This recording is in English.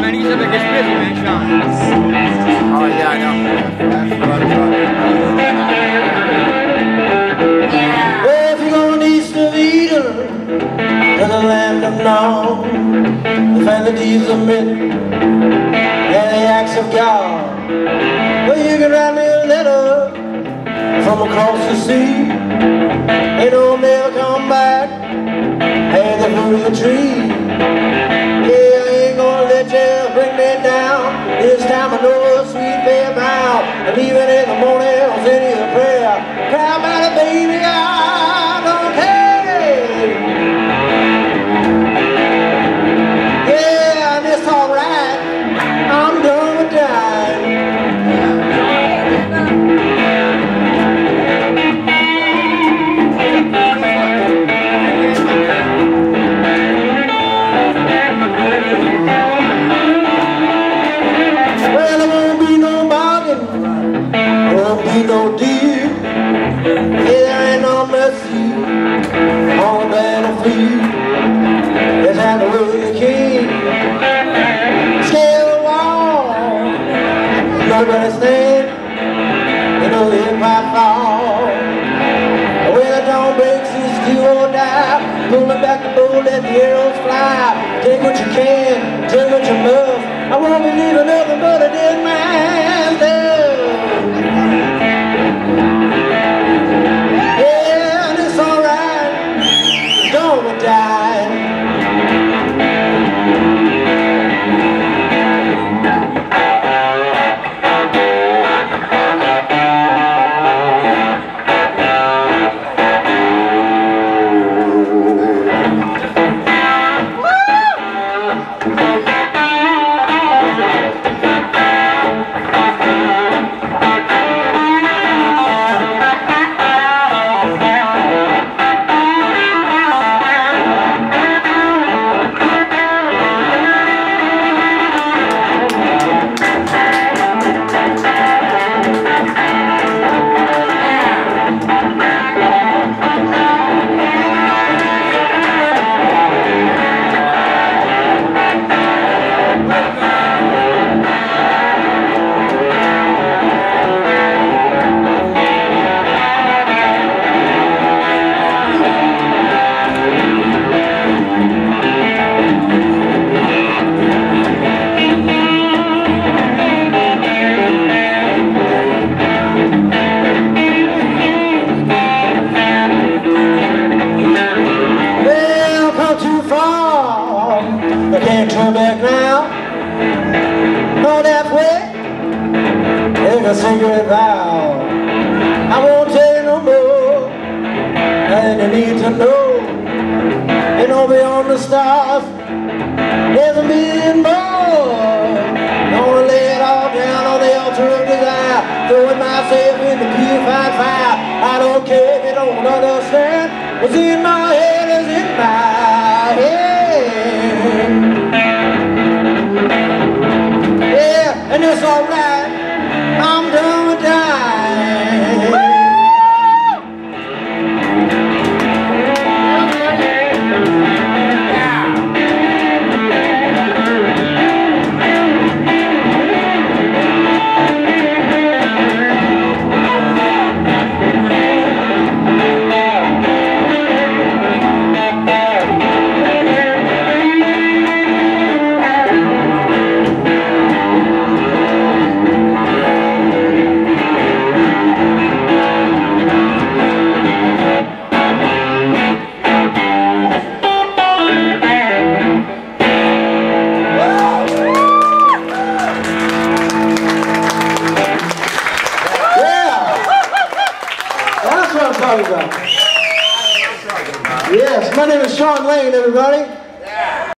man. He's up against busy, man, Sean. Oh, yeah, I know. Well, if you're going east of Eden, to the land of Nod, the vanities of men and the acts of God, well, you can write me a letter from across the sea, and it'll never come back, and the fruit of the tree. Yeah, I ain't gonna let you bring me down. This time I know a sweet fair vow, and even in the morning I'll send you a prayer. Cry about it, baby, I don't care. Yeah, and it's alright. I'm done with dying. Well, there won't be no bargain, won't be no deal. Yeah, there ain't no mercy on the battlefield. There's how the will of the king. Scale the wall, nobody stand. You know the empire fall. When the dawn breaks, it's do or die. Pulling back the bow, let the arrows fly. Take what you can, take what you must. I won't be leaving nothing but a dead man's love. Yeah, and it's alright. Don't die. I can't turn back now. No, that way. Take a secret vow. I won't tell you no more than you need to know. And over beyond the stars, there's a million more. Gonna lay it all down on the altar of desire, throwing myself in the purified fire. I don't care if you don't understand. What's in my head is in my head. Yeah, and it's alright. I'm done with dying. Yes, my name is Sean Lane, everybody.